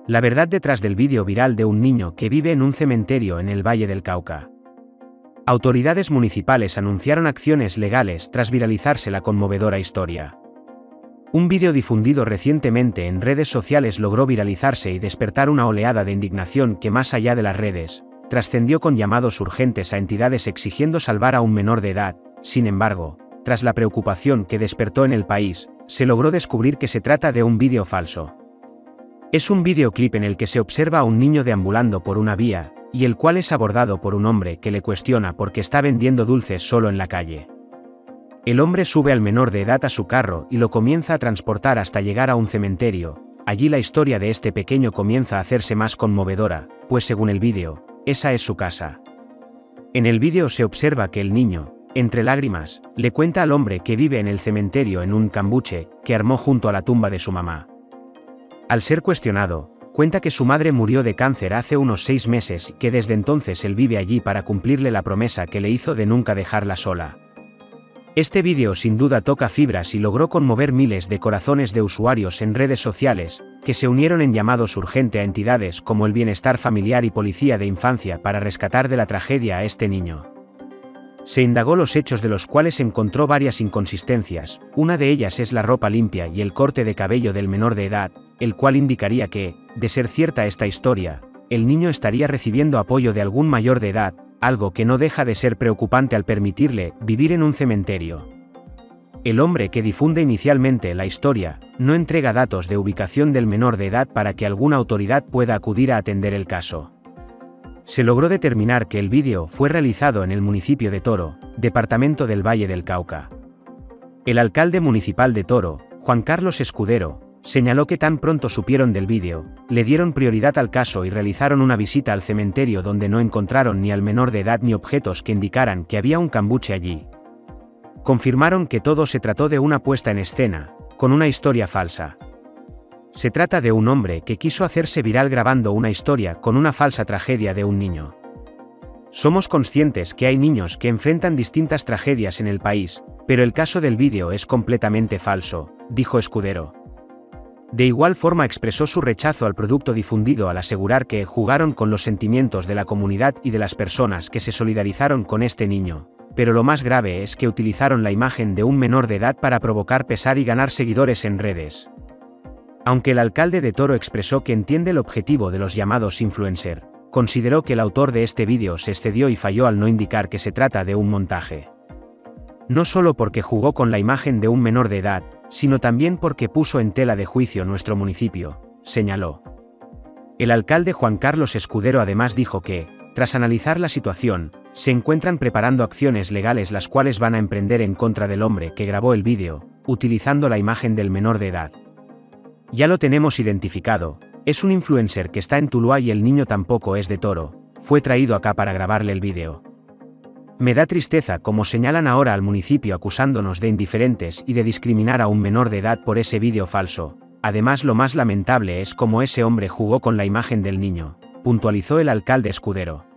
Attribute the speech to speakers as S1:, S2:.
S1: La verdad detrás del vídeo viral de un niño que vive en un cementerio en el Valle del Cauca. Autoridades municipales anunciaron acciones legales tras viralizarse la conmovedora historia. Un vídeo difundido recientemente en redes sociales logró viralizarse y despertar una oleada de indignación que, más allá de las redes, trascendió con llamados urgentes a entidades exigiendo salvar a un menor de edad. Sin embargo, tras la preocupación que despertó en el país, se logró descubrir que se trata de un vídeo falso. Es un videoclip en el que se observa a un niño deambulando por una vía, y el cual es abordado por un hombre que le cuestiona por qué está vendiendo dulces solo en la calle. El hombre sube al menor de edad a su carro y lo comienza a transportar hasta llegar a un cementerio. Allí la historia de este pequeño comienza a hacerse más conmovedora, pues según el vídeo, esa es su casa. En el vídeo se observa que el niño, entre lágrimas, le cuenta al hombre que vive en el cementerio en un cambuche que armó junto a la tumba de su mamá. Al ser cuestionado, cuenta que su madre murió de cáncer hace unos 6 meses y que desde entonces él vive allí para cumplirle la promesa que le hizo de nunca dejarla sola. Este vídeo sin duda toca fibras y logró conmover miles de corazones de usuarios en redes sociales, que se unieron en llamados urgentes a entidades como el Bienestar Familiar y Policía de Infancia para rescatar de la tragedia a este niño. Se indagó los hechos, de los cuales se encontró varias inconsistencias. Una de ellas es la ropa limpia y el corte de cabello del menor de edad, el cual indicaría que, de ser cierta esta historia, el niño estaría recibiendo apoyo de algún mayor de edad, algo que no deja de ser preocupante al permitirle vivir en un cementerio. El hombre que difunde inicialmente la historia no entrega datos de ubicación del menor de edad para que alguna autoridad pueda acudir a atender el caso. Se logró determinar que el vídeo fue realizado en el municipio de Toro, departamento del Valle del Cauca. El alcalde municipal de Toro, Juan Carlos Escudero, señaló que tan pronto supieron del vídeo, le dieron prioridad al caso y realizaron una visita al cementerio donde no encontraron ni al menor de edad ni objetos que indicaran que había un cambuche allí. Confirmaron que todo se trató de una puesta en escena, con una historia falsa. Se trata de un hombre que quiso hacerse viral grabando una historia con una falsa tragedia de un niño. Somos conscientes que hay niños que enfrentan distintas tragedias en el país, pero el caso del vídeo es completamente falso, dijo Escudero. De igual forma expresó su rechazo al producto difundido al asegurar que jugaron con los sentimientos de la comunidad y de las personas que se solidarizaron con este niño, pero lo más grave es que utilizaron la imagen de un menor de edad para provocar pesar y ganar seguidores en redes. Aunque el alcalde de Toro expresó que entiende el objetivo de los llamados influencer, consideró que el autor de este vídeo se excedió y falló al no indicar que se trata de un montaje. No solo porque jugó con la imagen de un menor de edad, sino también porque puso en tela de juicio nuestro municipio, señaló. El alcalde Juan Carlos Escudero además dijo que, tras analizar la situación, se encuentran preparando acciones legales las cuales van a emprender en contra del hombre que grabó el vídeo, utilizando la imagen del menor de edad. Ya lo tenemos identificado, es un influencer que está en Tuluá y el niño tampoco es de Toro, fue traído acá para grabarle el vídeo. Me da tristeza como señalan ahora al municipio acusándonos de indiferentes y de discriminar a un menor de edad por ese vídeo falso. Además, lo más lamentable es cómo ese hombre jugó con la imagen del niño, puntualizó el alcalde Escudero.